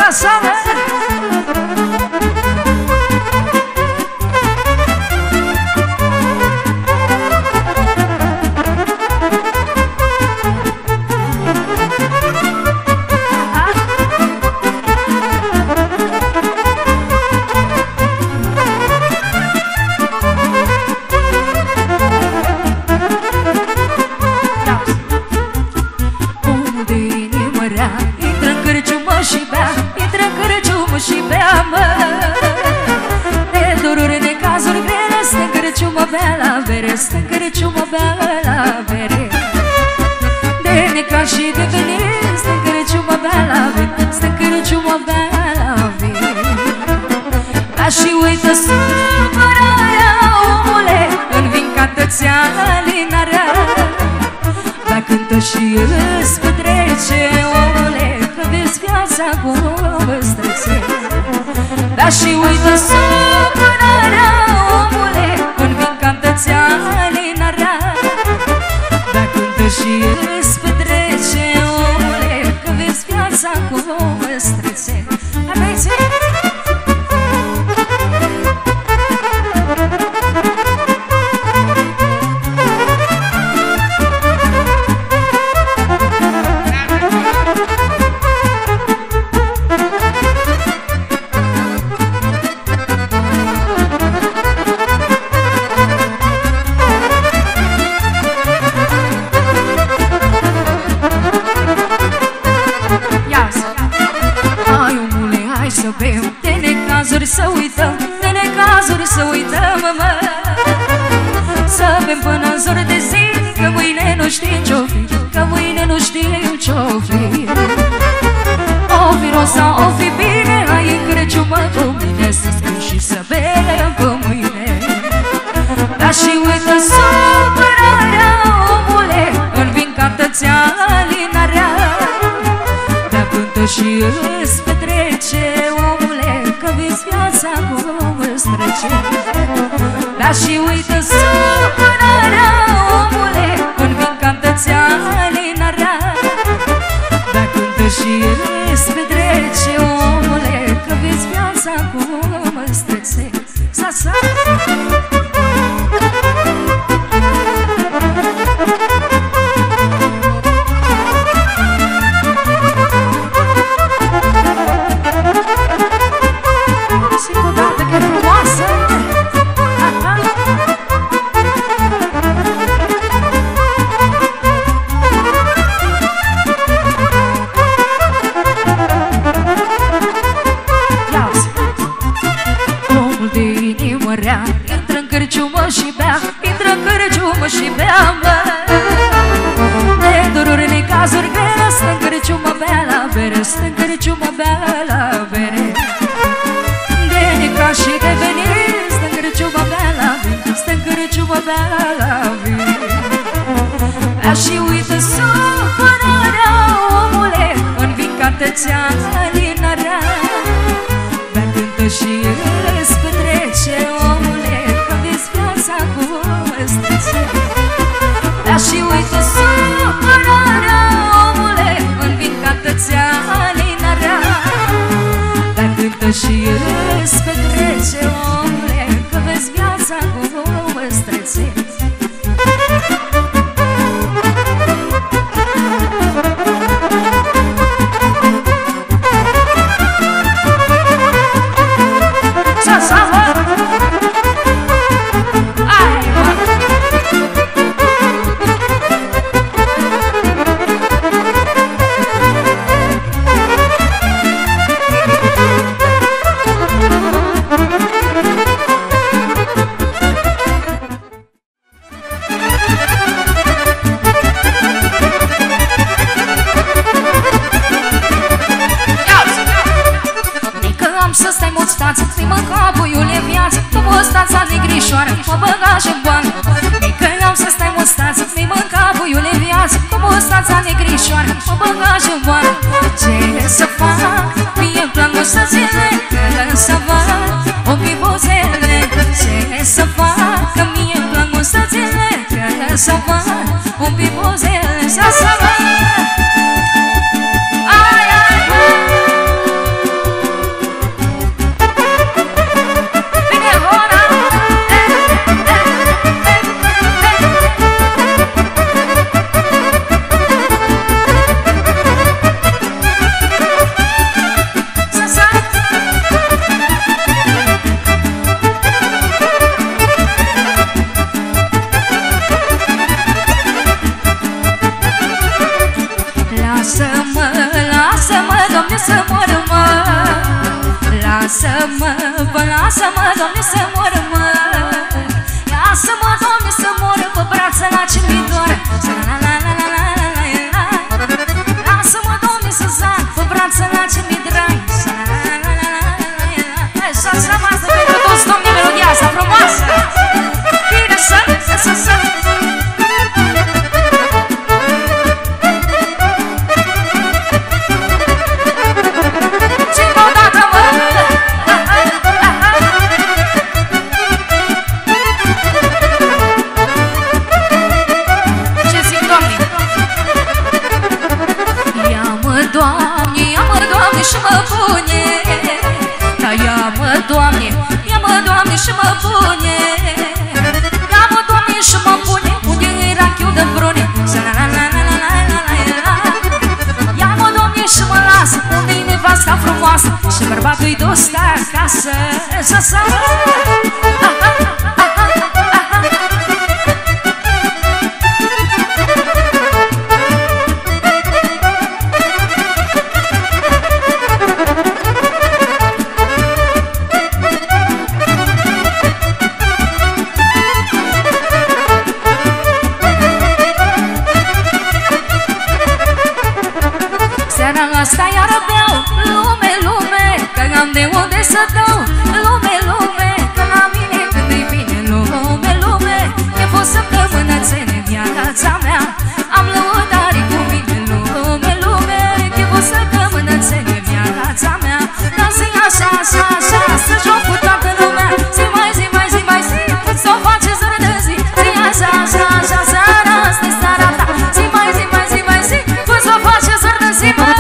Sasame. Stă-n Crăciunul bea la bere, de necat și de venit. Stă-n Crăciunul bea la bere, stă-n Crăciunul bea la bere. Da și uită supărarea, omule, în vin cantă-ți alinarea. Da cântă și îți petrece, omule, că vezi viața cum îți trece. Da și uită supărarea, omule, în vin cantă-ți alinarea. Da cântă și îți petrece, omule, că vezi viața cum îți trece. Aveți? De necazuri să uităm, de necazuri să uităm, mă. Să bem până în zor de zi, că mâine nu știm ce-o fi, că mâine nu știm ce-o fi. O fi rău sau o fi bine, hai în Crăciun mă cu mine, să scrii și să bem pe mâine. Dar și uită supărarea, omule, în vin cantă-ți alinarea. Dar cântă și îți petrece, omule, că vezi viața cum îți trece. Dar și uită supărarea, omule, în vin cantă-ți alinarea. Dar cântă și îți petrece, omule, că vezi viața cum îți trece. Sa-sa! Intră-n cârciumă și bea, intră-n cârciumă și bea, mă. De dururi, necazuri grele, stă-n cârciumă bea la bere, stă-n cârciumă bea la bere. De necaz și de venit, stă-n cârciumă bea la bere, stă-n cârciumă bea la bere. Dar și uită supărarea, omule, în vin cantă-ți alinarea. Dar cântă și îți petrece, omule, că vezi viața cum îți trece. Dar și uită supărarea, omule, în vin cantă-ți alinarea. Dar cântă și îți petrece, omule, că vezi viața cum îți trece. Să-i mânca puiule viață, cu mustața negrișoară, mă băgașă în bană. Mică am să stai mustață, să-i mânca puiule viață, cu mustața negrișoară, mă băgașă în bană. Ce să fac? Mie-mi plac mustățile, că să văd ochii buzele. Ce să fac? Că mie-mi plac mustățile, că să văd ochii buzele. Să văd. Ai, ai, ai. și mă pune. Da, ia-mă, Doamne, ia-mă, Doamne, și mă pune. Ia-mă, Doamne, și mă pune unde era chiu de brune. Ia-mă, Doamne, și mă lasă unde-i nevasta frumoasă și bărbatul-i dus acasă. Asta iară beau, lume, lume, că am de unde să dau. Lume, lume, că la mine când-i bine. Lume, lume, e fost săptămânățene viața mea. Am lăudare cu mine. Lume, lume, e fost săptămânățene viața mea. Dar zi așa, așa, așa, să joc cu toată lumea. Zi mai, zi mai, zi mai, zi, să o face zăr de zi. Zi așa, așa, așa, seara asta-i seara ta. Zi mai, zi mai, zi mai, zi, să o face zăr de zi, mai.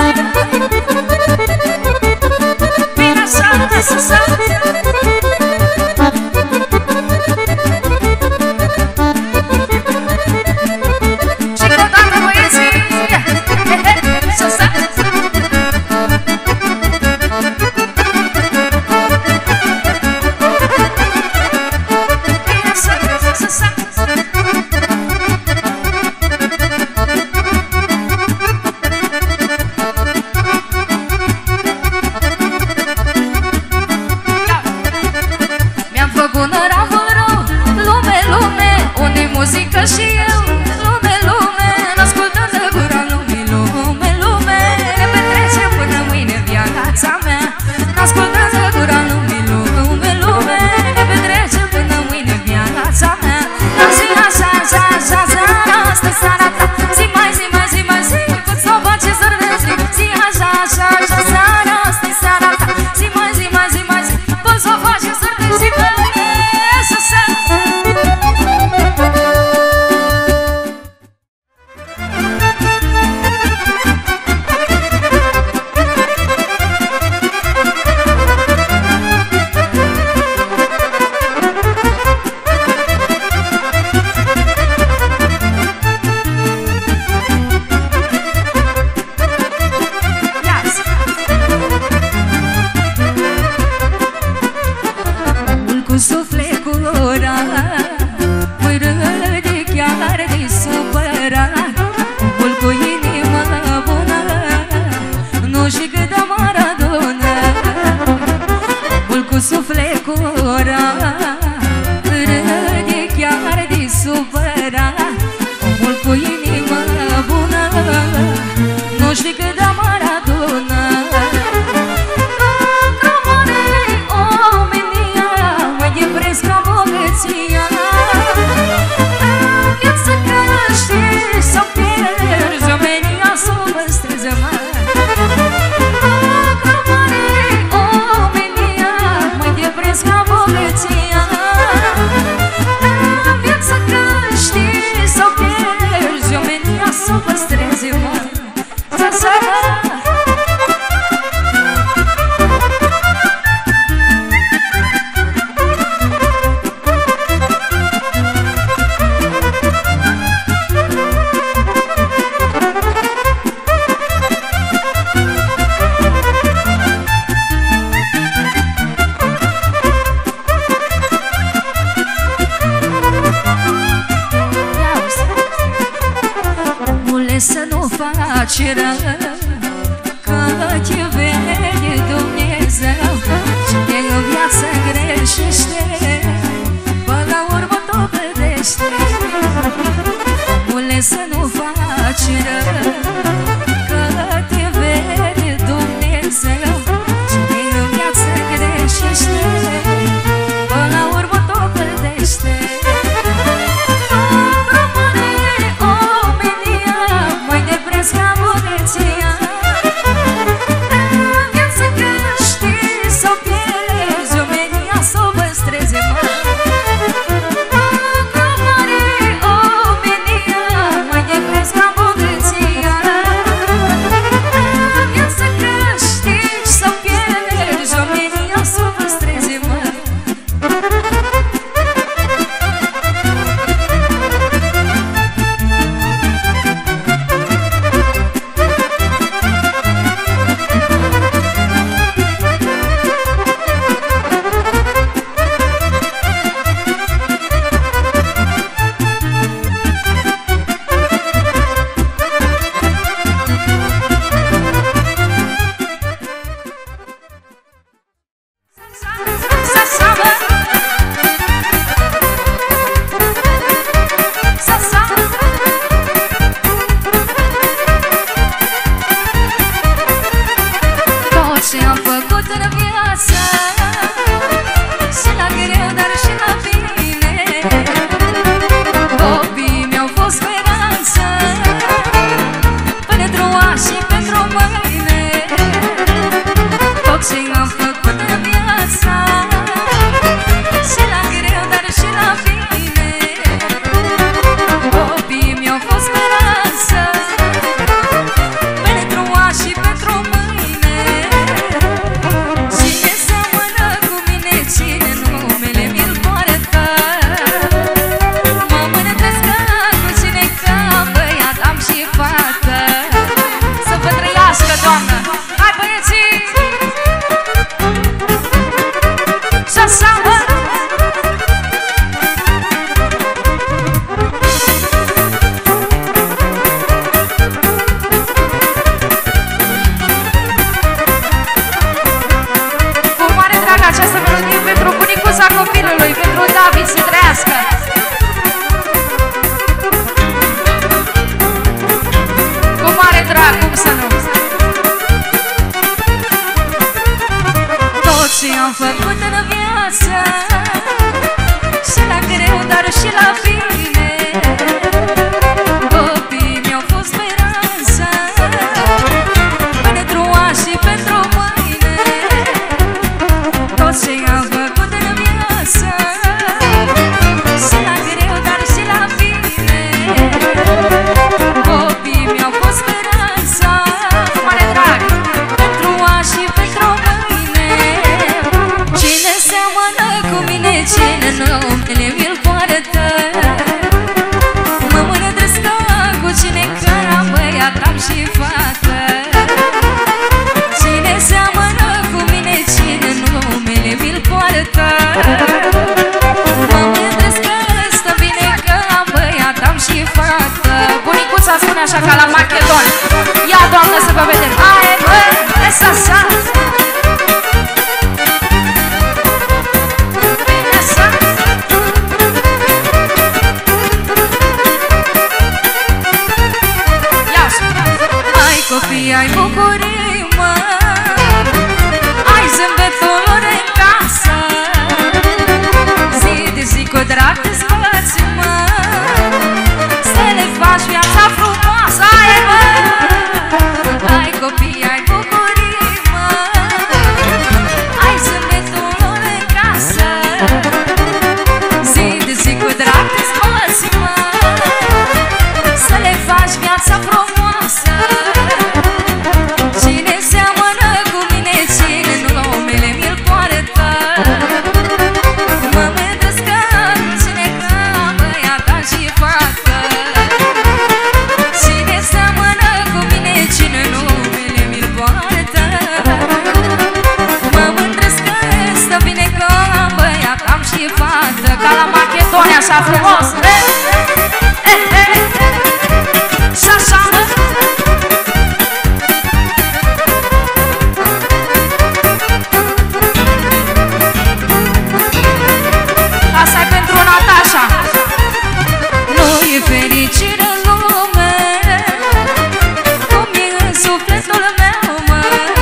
copii ai bucurii, mă, ai zâmbetul lor în casă, zi de zi cu drag te-ți băți, mă, să le faci viața frumoasă. Ai, mă, ai copii ai bucurii, mă, ai zâmbetul lor în casă, zi de zi cu drag te-ți băți, mă, să le faci viața frumoasă. Cine seamănă cu mine, cine nu numele mi-l poartă, mă mândresc că cine ca băiata și fată. Cine seamănă cu mine, cine numele mi-l poartă, mă mândresc că stă bine ca băiata și fată. Ca la Macedonia, așa frumos, și așa, mă. Asta-i pentru Natasha. Nu e fericire în lume cum e în sufletul meu, mă.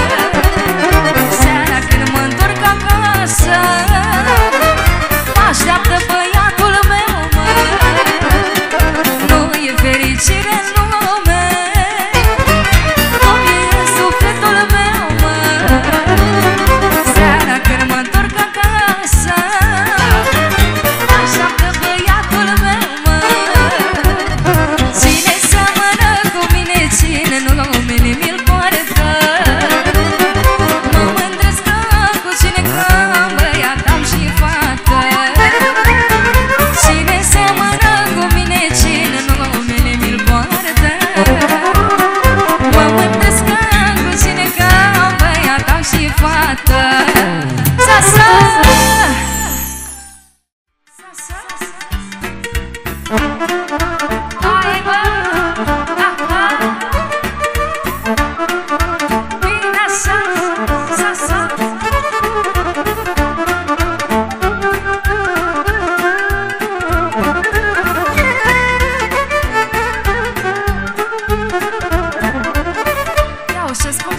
Seara când mă întorc acasă, mă așteaptă băiatul meu, mă. Nu e fericire în lume cum e în sufletul meu, mă. Seara când mă întorc acasă, mă așteaptă băiatul meu, mă. Cine seamănă cu mine, cine nu numele mi-l poartă, mă mândresc că cu cine ca băiat am și fată. Cine seamănă cu mine, cine nu numele mi-l poartă, mă mândresc că cu cine ca băiat am și fată. Sa-sa! Hai, bă! Bine așa! Sa-sa! Ia-o ce spune!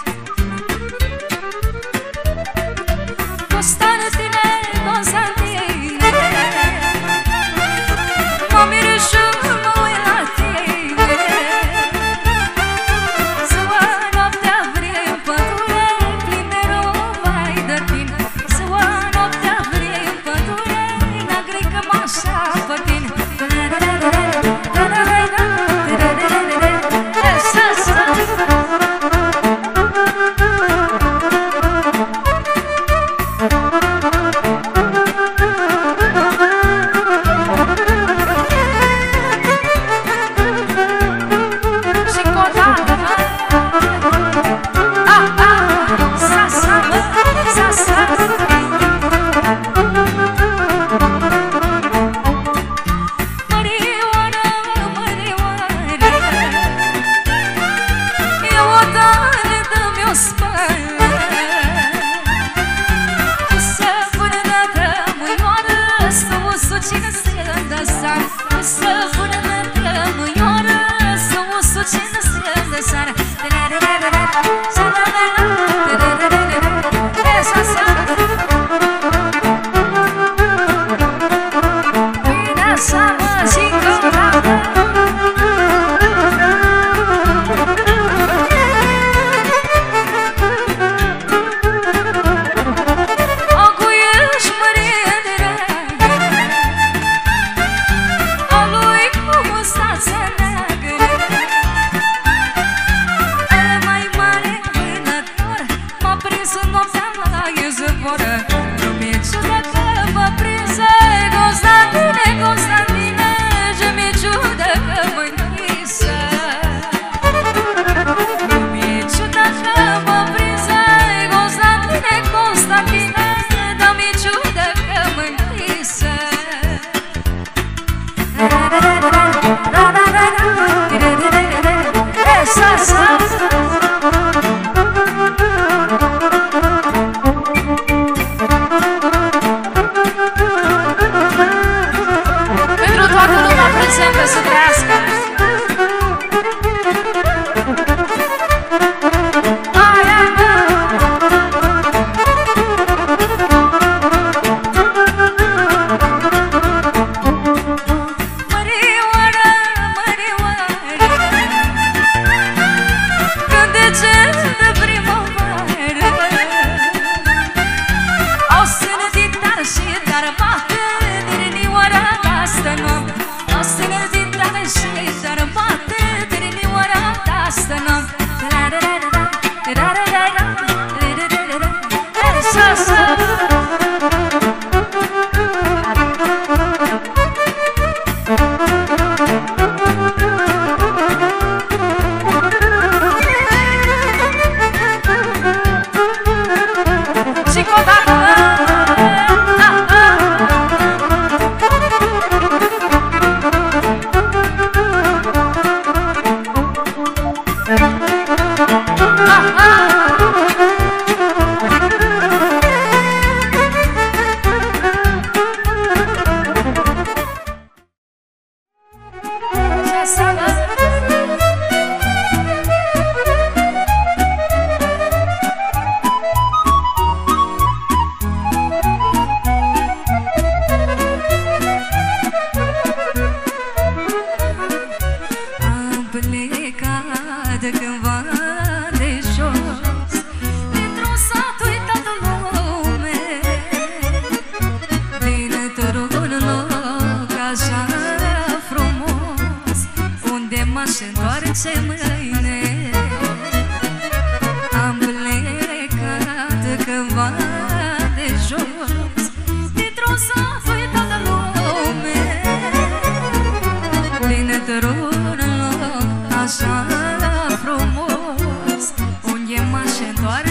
Costantine, Constantine, mă miră și mă uit la tine. Ziua, noaptea vrei în pădure, plin de rovai de tine. Ziua, noaptea vrei în pădure, n-agrei că m-așa pe tine. Și codată, sa-sa, mă, sa-sa. Mărioară, mărioară, eu odată dă-mi o spală, să până dată mâinoară, să o sucină să dă sară, să până dată mâinoară, să o sucină să dă sară. Bine așa, mă, și codată.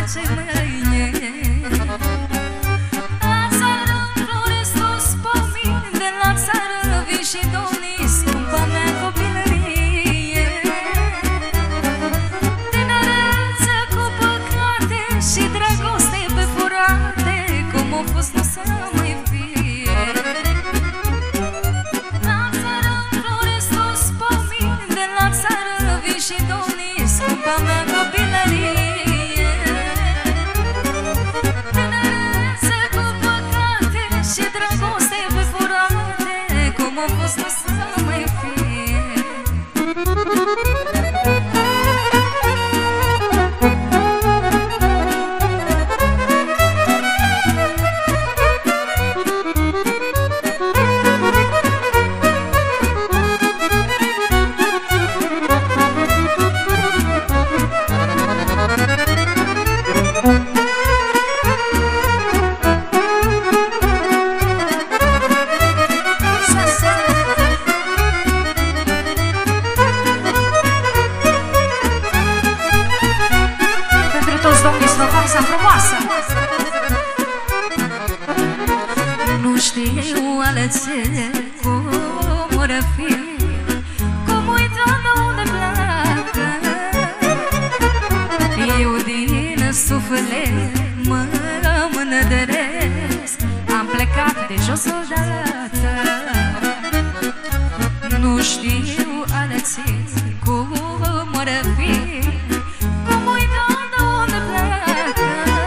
face mâine. La țară înfloresc toți pomini, de la țară vin și domnii, scumpa mea copilărie. Tinerețe cu păcate și dragoste pe furate, cum a fost nu să mai fie. La țară înfloresc toți pomini, de la țară vin și domnii, scumpa mea copilărie. Tinerețe cu păcate și dragoste pe furate, cum a fost nu să mai fie. Nu știu alățe cum oră fi, cum uităm de unde pleacă. Eu din suflet mă mândresc, am plecat de jos odată. Nu știu alățe cum oră fi, cum uităm de unde pleacă.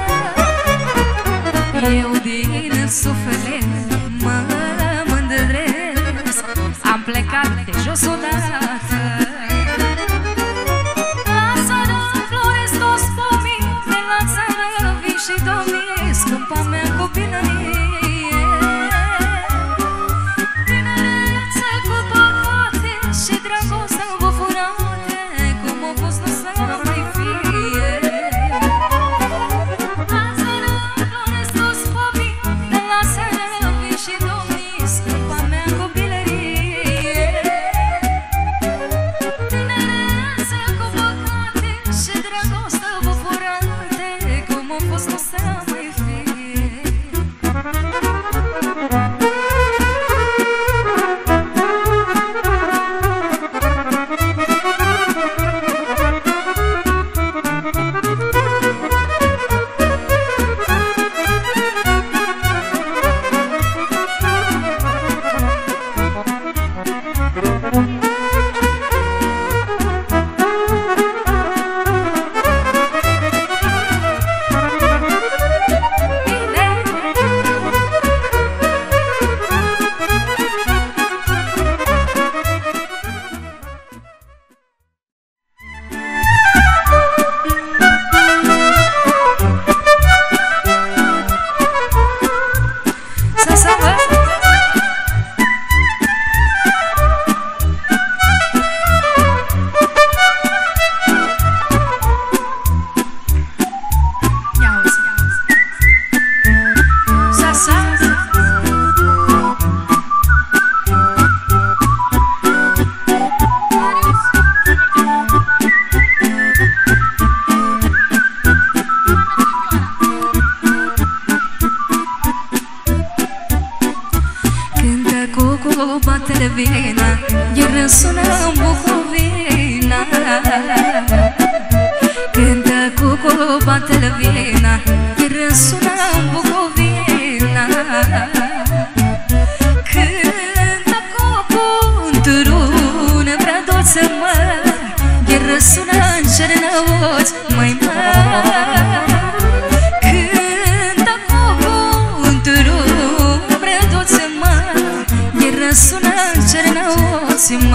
Eu din suflet mă mândresc, am plecat de jos odată. La țară înfloresc toți pomini, de la țară vin și domnii, scumpa mea copilărie. Tinerețe cu păcate și dragoste învăfurate, cum a fost nu să mai fie. La țară înfloresc toți pomini, de la țară vin și domnii, scumpa mea copilărie. Tinerețe cu păcate și dragoste învăfurate, cum a fost nu să mai fie. Vina, iar sună în Bucovina. Cântă cucu, bate-l vina, iar sună în Bucovina. Cântă cucu, în turun, vrea doță mă, iar sună în Cernăuți, măi mă. Cântă cucu, în turun, vrea doță mă, iar sună în Cernăuți, mă.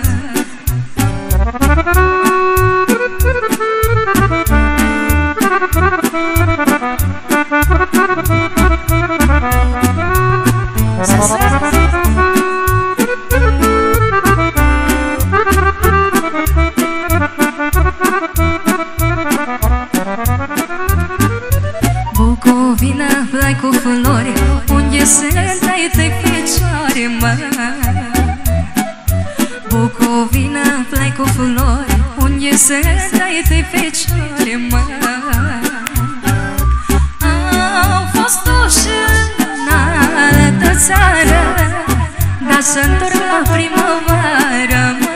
Bucovina, plai cu flori, unde sunt ai tăi picioare, mă. Bucovina, plai cu flori, unde sunt ai tăi picioare, mă. să-ntorc la primăvară, mă.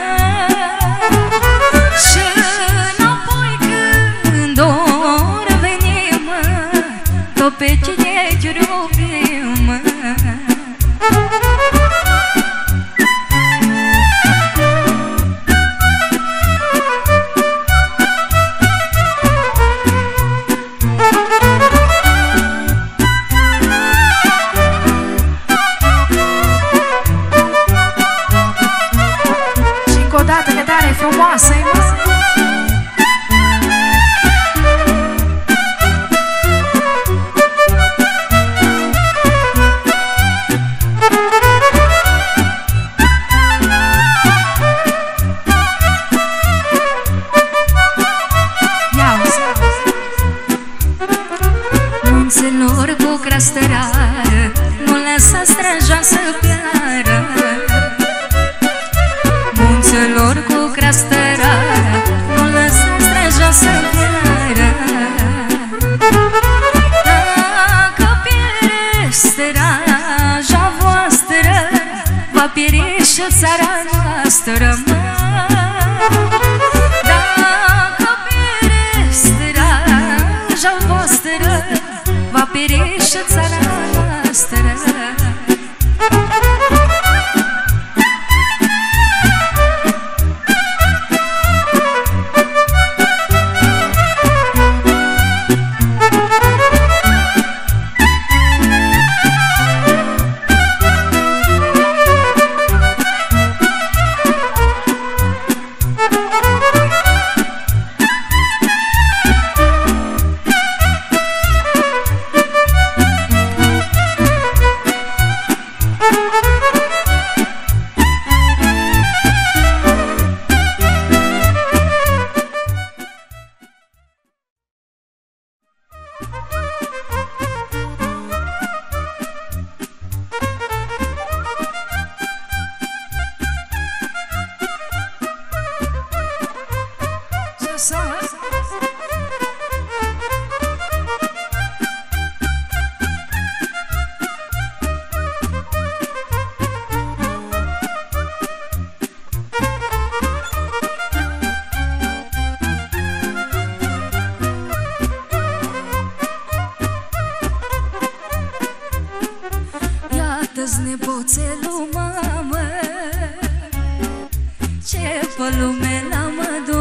Și înapoi când or veni, mă, tot pe chinechuri iubim, mă. Frumoasă-i, mă! Munților cu crăstărară, nu lăsa străja să piară. Munților cu crăstărară, nu lăsa străja să piară. Dacă pierde straja voastră, va pieri și țara noastră, mă. Dacă pierde straja voastră, va pieri și țara noastră. Iată-ți nepoțelul, mamă, ce pe lume l-am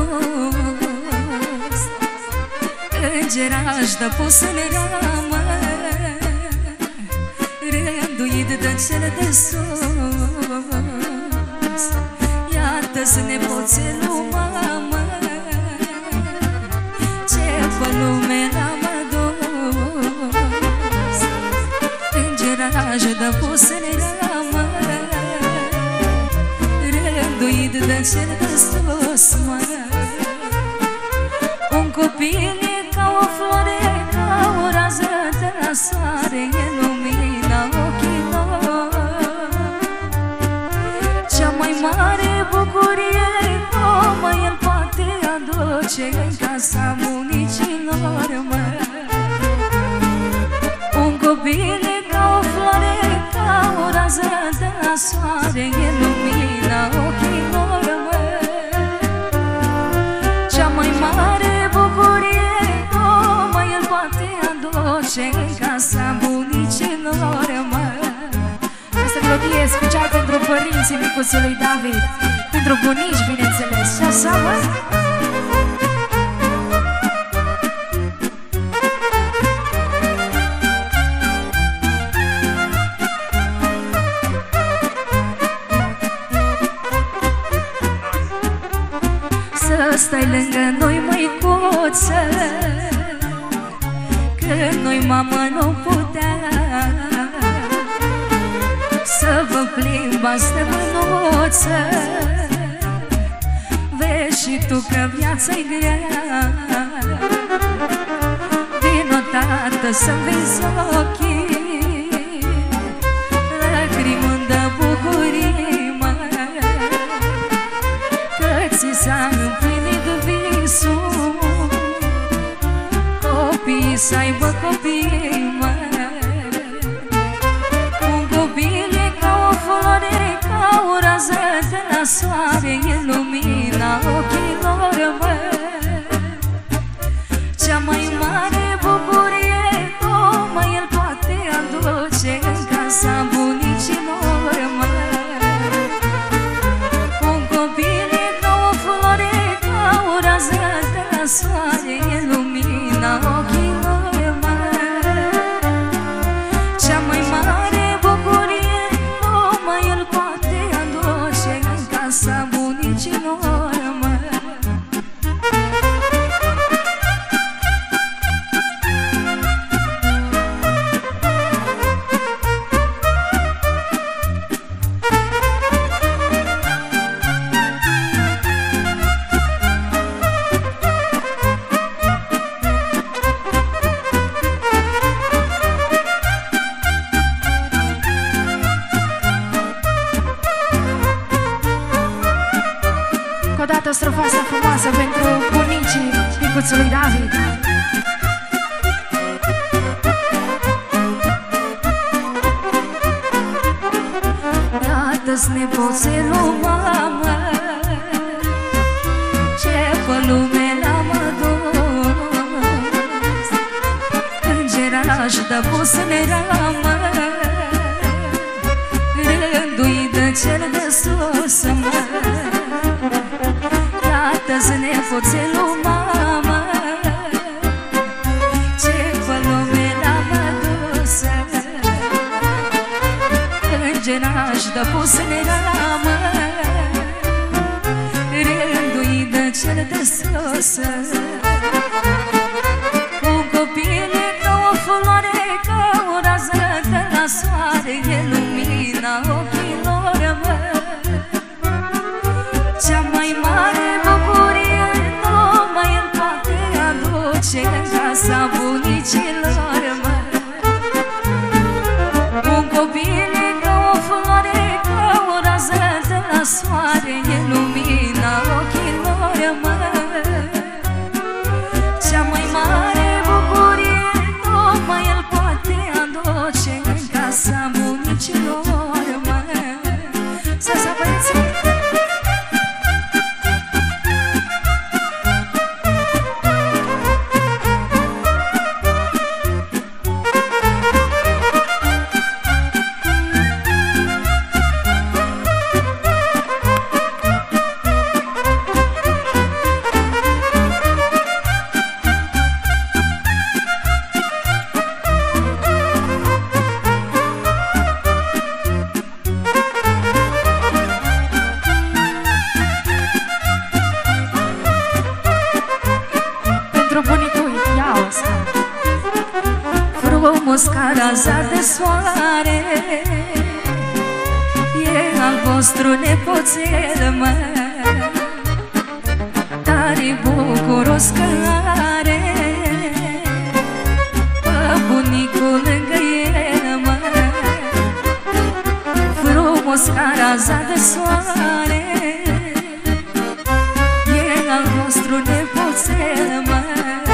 adus. Îngeraș de pus în ramă, rânduit de cele de sus. Iată-ți nepoțelul, mamă, ce pe lume l-am adus. Îngeraș de pus în ramă, rânduit de cele de sus, mă. Un copil e ca o floare, ca o rază de la soare, e lumina ochilor. Cea mai mare bucurie, numai el poate aduce în casa bunicilor, mă. Un copil e ca o floare, ca o rază de la soare, e lumina ochilor, mă. Cea mai mare bucurie, numai el poate aduce în casa bunicilor, mă. Asta melodie special pentru părinții micuțului David, pentru bunici, bineînțeles. Și așa, mă? Să stai lângă noi, măicuță, că noi, mamă, nu putea. Să vă plimbați de mânuță, vezi și tu că viața-i grea. Vino, tată, să-mi vezi ochii, lacrimând de bucurii, mă, că ți s-a împlinit visul, copiii să aibă copii, mă. Un copil e ca o floare, ca de la soare e lumina ochilor mei. Cea mai mare bucurie numai el poate aduce în casa bunicilor mei. Un copil e ca o floare, ca o rază de la soare e lumina ochilor mei. Cea mai mare bucurie numai el poate aduce în casa bunicilor mei. O dată strofa asta frumoasă pentru bunicii micuțului David. Iată-ți nepoțelul, mamă, ce pe lume l-am adus. Îngeraș de pus în ramă, rându-i de cel de sus, mă. Iată-ți nepoțelul, mamă, ce pe lume l-am adus. Îngeraș de pus în ramă, rându-i de cel de sus. Un copil e ca o floare, ca o rază de la soare, e lumina ochilor mei. Cea mai mare bucurie numai el poate aduce în casa bunicilor mei. Un copil e ca o floare, ca o rază de la soare, e lumina ochilor mei. Cea mai mare bucurie numai el poate aduce în casa bunicilor mei. Să băieți! Frumos ca raza de soare e al vostru nepoțel, măi. Tare bucuros că are pe bunicul lângă el, măi. Frumos ca raza de soare e al vostru nepoțel, măi.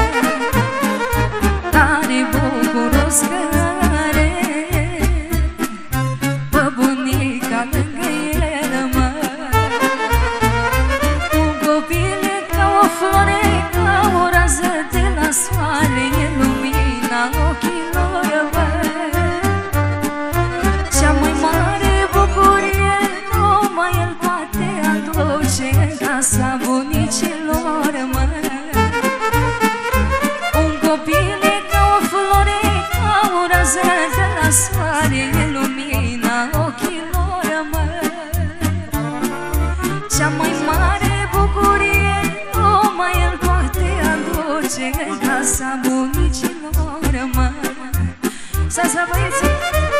Tare bucuros că are pe bunica lângă el, măi. Un copil e ca o floare, ca o rază de la soare, e lumina ochilor mei. Cea mai mare bucurie numai el poate aduce în casa bunicilor măi. Un copil e ca o floare, ca o rază de la soare, e lumina ochilor mei. Cea mai mare bucurie numai el poate aduce în casa bunicilor măi. Să băieții!